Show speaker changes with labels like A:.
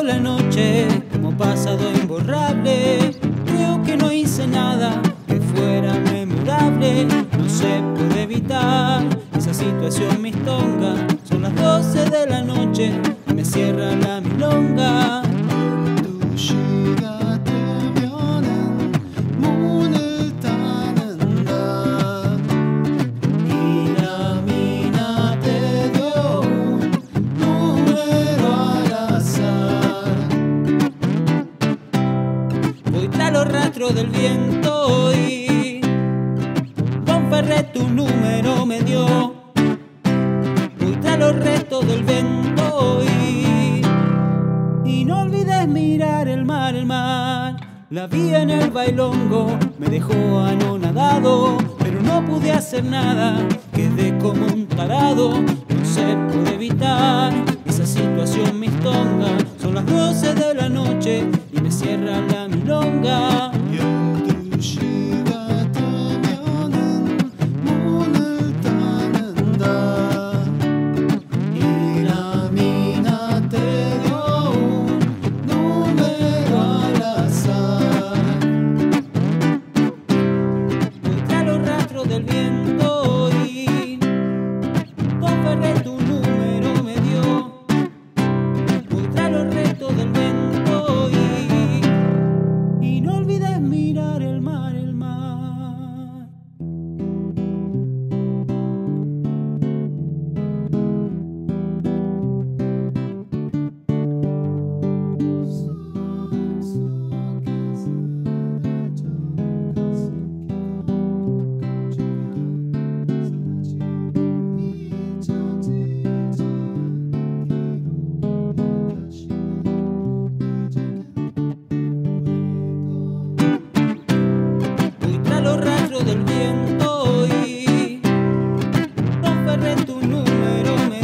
A: toda la noche como pasado imborrable. Creo que no hice nada que fuera memorable. No se puede evitar esa situación mistonga. Son las 12 de la noche y me cierra la milonga. Los rastros del viento y Don Ferrer tu número me dio. Voy tras los restos del viento y no olvides mirar el mar, el mar. La vi en el bailongo, me dejó anonadado, pero no pude hacer nada, quedé como un tarado. No se puede evitar esa situación mistonga. Son las 12 de la noche y me cierra la milonga. Del viento y Don Ferrer tu número me dio. Voy tras los restos del viento y no olvides mirar el mar, el mar. Del viento y Don Ferrer tu número me